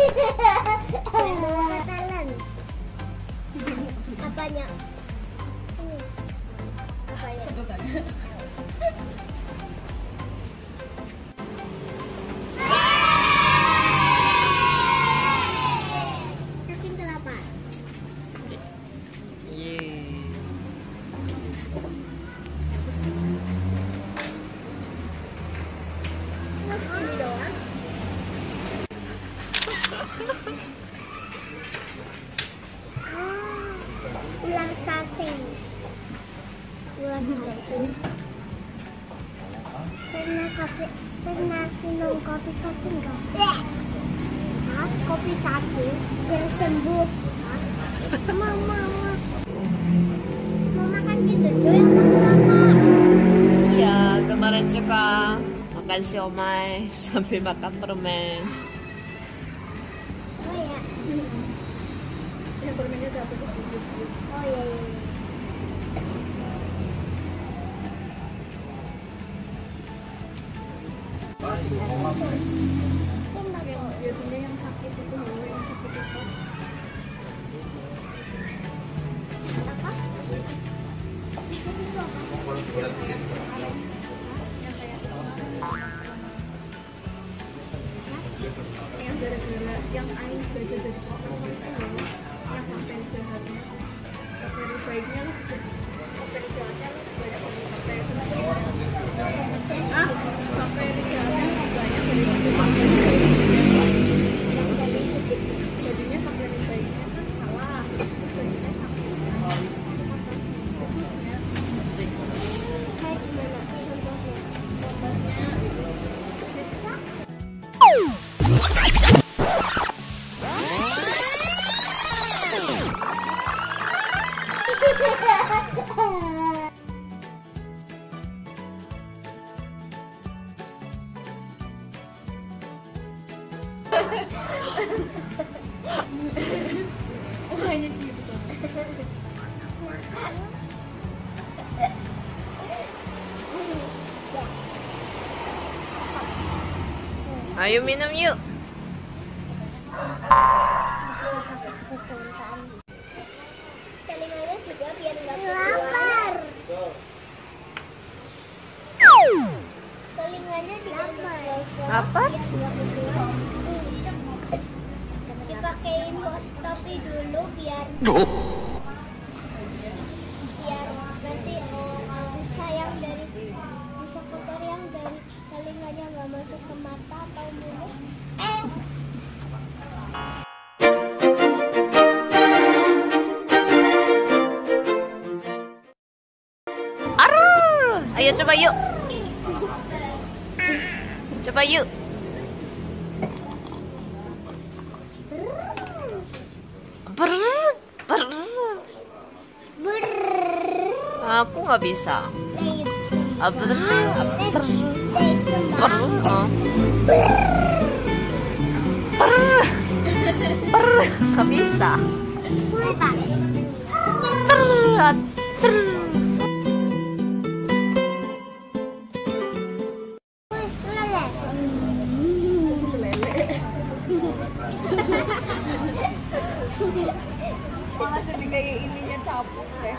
Katalan. Apanya? Apanya? Cacing kelapa. Yeay. Terus ini doang. Ular cacing. Ular cacing. Pernah minum kopi cacing nggak? Hah? Kopi cacing biar sembuh. Hah? Mama. Mau makan gitu doang apa? Iya, kemarin juga makan siomay sambil makan permen. Oh ya. Yang permennya jatuh ke sedikit. Oh iya. Biasanya yang sakit itu dulu, yang sakit itu. Apa? Yang gara-gara yang air belajar dari profesor itu loh, yang bakteri jahatnya. Bakteri baiknya lah, bakteri jahatnya lah banyak bakteri bakteri jahatnya lebih banyak daripada bakteri jadinya bakteri baiknya kan salah, jadinya sakit. Khususnya Kayak gimana? Contohnya? hanya gitu. Ayo minum yuk. Telinganya juga biar nggak lapar. Telinganya digosok. Apa? Biar nggak bergerak. Dipakein topi dulu biar nanti busa yang dari busa kotor yang dari telinganya nggak masuk ke mata atau mulut. Arr! Ayo coba yuk. Coba yuk. Brrr, brrr. Aku nggak bisa. Brrr, brrr, brrr. Brrr, brrr. Nggak bisa. Brrr, brrr. Malah jadi kayak ininya capuk deh.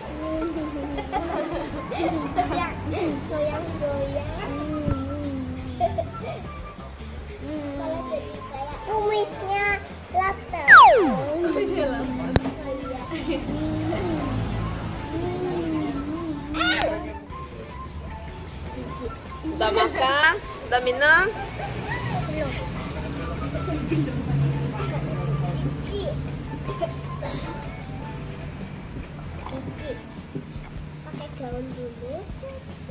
Goyang-goyang. Malah jadi kayak kumisnya lobster. Bisa lah. Oh iya. Udah makan? Udah minum? Belum. Cici. Cici. Pakai gaun dulu.